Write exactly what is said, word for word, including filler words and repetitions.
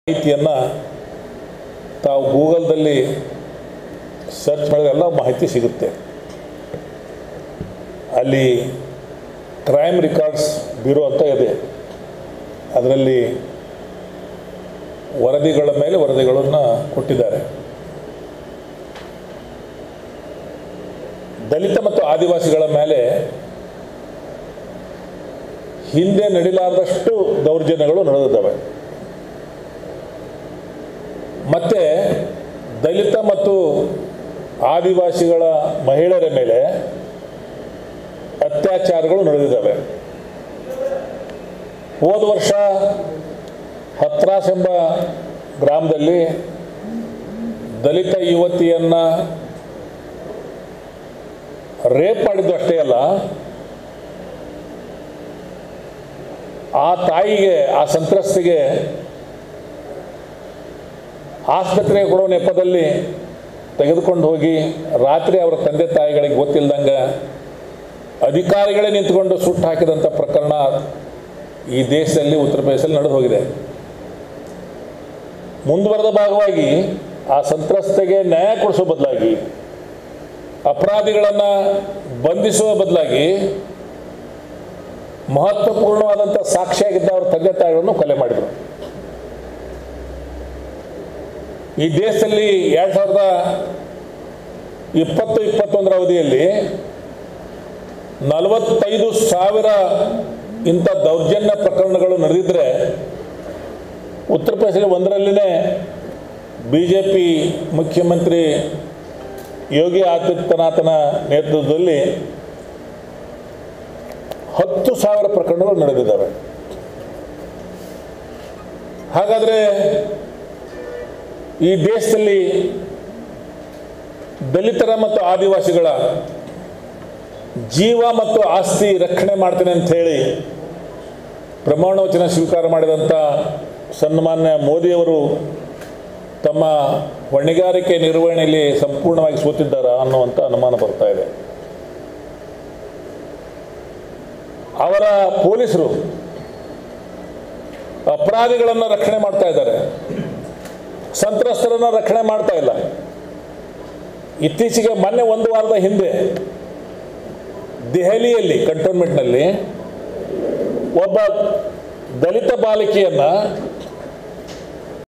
ಮಾಹಿತಿಯನ್ನು ತಾವು ಗೂಗಲ್ದಲ್ಲಿ ಸರ್ಚ್ ಮಾಡಿದ್ರೆ ಎಲ್ಲ ಮಾಹಿತಿ ಸಿಗುತ್ತೆ. ಅಲ್ಲಿ ಕ್ರೈಮ್ ರೆಕಾರ್ಡ್ಸ್ ಬ್ಯೂರೋ ಅಂತ ಇದೆ. ಅದರಲ್ಲಿ ವರದಿಗಳ ಮೇಲೆ ವರದಿಗಳನ್ನು ಕೊಟ್ಟಿದ್ದಾರೆ. ದಲಿತ ಮತ್ತು ಆದಿವಾಸಿಗಳ ಮೇಲೆ ಹಿಂದೆ ನಡೀಲಾರದಷ್ಟು ದೌರ್ಜನ್ಯಗಳು ನಡೆದಿದ್ದಾವೆ. ಮತ್ತು ದಲಿತ ಮತ್ತು ಆದಿವಾಸಿಗಳ ಮಹಿಳೆಯರ ಮೇಲೆ ಅತ್ಯಾಚಾರಗಳು ನಡೆದಿದ್ದಾವೆ. ಹೋದ ವರ್ಷ ಹತ್ರಾಸ್ ಎಂಬ ಗ್ರಾಮದಲ್ಲಿ ದಲಿತ ಯುವತಿಯನ್ನು ರೇಪ್ ಮಾಡಿದ್ದು ಅಷ್ಟೇ ಅಲ್ಲ, ಆ ತಾಯಿಗೆ, ಆ ಸಂತ್ರಸ್ತೆಗೆ ಆಸ್ಪತ್ರೆಗೆ ಕೊಡೋ ನೆಪದಲ್ಲಿ ತೆಗೆದುಕೊಂಡು ಹೋಗಿ ರಾತ್ರಿ ಅವರ ತಂದೆ ತಾಯಿಗಳಿಗೆ ಗೊತ್ತಿಲ್ಲದಂಗೆ ಅಧಿಕಾರಿಗಳೇ ನಿಂತ್ಕೊಂಡು ಸುಟ್ಟು ಹಾಕಿದಂಥ ಪ್ರಕರಣ ಈ ದೇಶದಲ್ಲಿ, ಉತ್ತರ ಪ್ರದೇಶದಲ್ಲಿ ನಡೆದು ಹೋಗಿದೆ. ಮುಂದುವರೆದ ಭಾಗವಾಗಿ ಆ ಸಂತ್ರಸ್ತೆಗೆ ನ್ಯಾಯ ಕೊಡಿಸೋ ಬದಲಾಗಿ, ಅಪರಾಧಿಗಳನ್ನು ಬಂಧಿಸುವ ಬದಲಾಗಿ ಮಹತ್ವಪೂರ್ಣವಾದಂಥ ಸಾಕ್ಷಿಯಾಗಿದ್ದ ಅವರ ತಂದೆ ತಾಯಿಗಳನ್ನು ಕೊಲೆ ಮಾಡಿದರು. ಈ ದೇಶದಲ್ಲಿ ಎರಡು ಸಾವಿರದ ಇಪ್ಪತ್ತು ಇಪ್ಪತ್ತೊಂದರ ಅವಧಿಯಲ್ಲಿ ನಲವತ್ತೈದು ಸಾವಿರ ಇಂಥ ದೌರ್ಜನ್ಯ ಪ್ರಕರಣಗಳು ನಡೆದಿದ್ದರೆ ಉತ್ತರ ಪ್ರದೇಶದಲ್ಲಿ ಒಂದರಲ್ಲಿನೇ ಬಿ ಜೆ ಪಿ ಮುಖ್ಯಮಂತ್ರಿ ಯೋಗಿ ಆದಿತ್ಯನಾಥನ ನೇತೃತ್ವದಲ್ಲಿ ಹತ್ತು ಸಾವಿರ ಪ್ರಕರಣಗಳು ನಡೆದಿದ್ದಾವೆ. ಹಾಗಾದರೆ ಈ ದೇಶದಲ್ಲಿ ದಲಿತರ ಮತ್ತು ಆದಿವಾಸಿಗಳ ಜೀವ ಮತ್ತು ಆಸ್ತಿ ರಕ್ಷಣೆ ಮಾಡ್ತೇನೆ ಅಂತ ಹೇಳಿ ಪ್ರಮಾಣ ವಚನ ಸ್ವೀಕಾರ ಮಾಡಿದಂಥ ಸನ್ಮಾನ್ಯ ಮೋದಿಯವರು ತಮ್ಮ ಹೊಣೆಗಾರಿಕೆ ನಿರ್ವಹಣೆಯಲ್ಲಿ ಸಂಪೂರ್ಣವಾಗಿ ಸೋತಿದ್ದಾರಾ ಅನ್ನುವಂಥ ಅನುಮಾನ ಬರ್ತಾ ಇದೆ. ಅವರ ಪೊಲೀಸರು ಅಪರಾಧಿಗಳನ್ನು ರಕ್ಷಣೆ ಮಾಡ್ತಾ ಇದ್ದಾರೆ, ಸಂತ್ರಸ್ತರನ್ನು ರಕ್ಷಣೆ ಮಾಡ್ತಾ ಇಲ್ಲ. ಇತ್ತೀಚೆಗೆ ಮೊನ್ನೆ ಒಂದು ವಾರದ ಹಿಂದೆ ದೆಹಲಿಯಲ್ಲಿ ಕಂಟೋನ್ಮೆಂಟ್ನಲ್ಲಿ ಒಬ್ಬ ದಲಿತ ಬಾಲಕಿಯನ್ನು